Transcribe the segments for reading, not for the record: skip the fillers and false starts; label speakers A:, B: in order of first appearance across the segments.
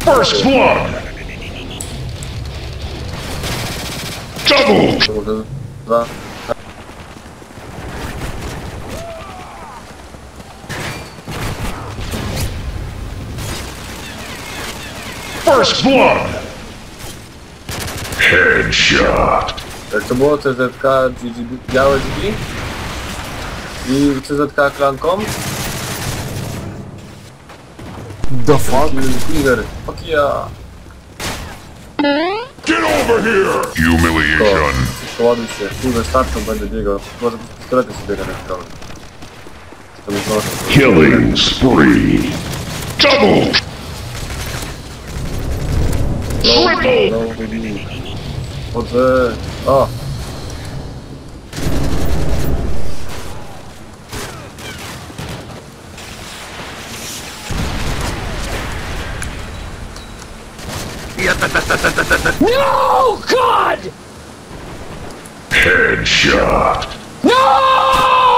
A: First blood! Double! First blood! Headshot!
B: Jak to było? CZK, białe drzwi i CZK klanką.
C: The fuck?
B: Cleaver. Fuck yeah.
A: Get over here! Humiliation!
B: Przeładuj się. Kurde, starczą będę biegał. Może być pistolety sobie biega na stronę. To mi znoszę.
A: Killing spree! Double! Triple!
B: No, wybili. Chodzę. O!
D: No, God!
A: Headshot!
D: No!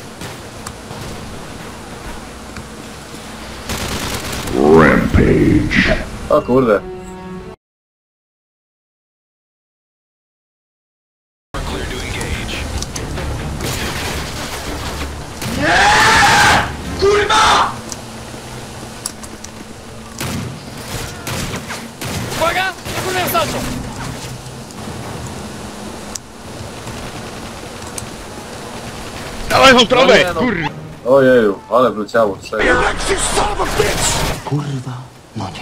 A: Rampage!
B: O kurde.
D: Kurwa! Uwaga! Kurwa, salto!
A: Dawaj wątrobę!
B: No. Ojeju, ale wleciało. Trzej.
C: Kurwa, no nie.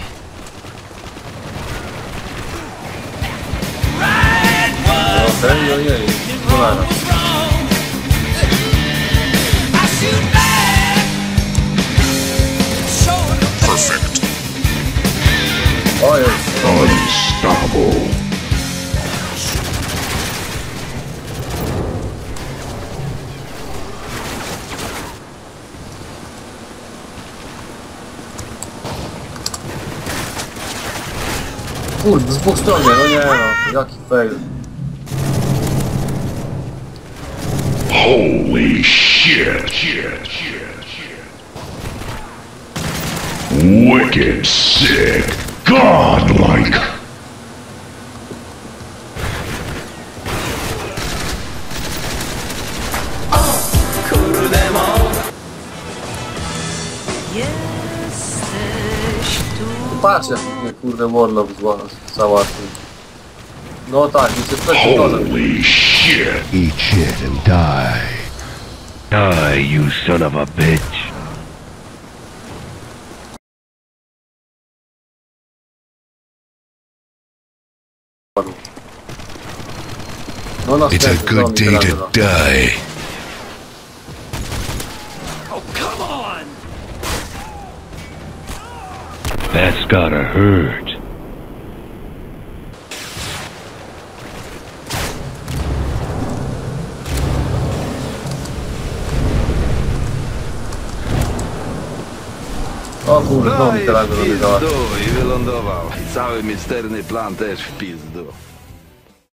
B: Okej, ojej. Cholera.
A: Perfect!
B: Ojej.
A: Unstoppable!
B: Kurde, z dwóch stron, no nie no. Jaki fail.
A: Holy shit! Wicked sick! Godlike!
B: Patrz jak mnie kurde Warlock załatwił. No tak, i się przed nożem.
A: Holy shit!
E: Eat shit and die. Die, you son of a bitch.
B: No na
E: It's a good day to die.
D: Oh, come on!
E: That's gotta hurt.
B: O kurde, znowu mi teraz robi załatwić.
F: I wylądował. Cały misterny plan też w pizdu.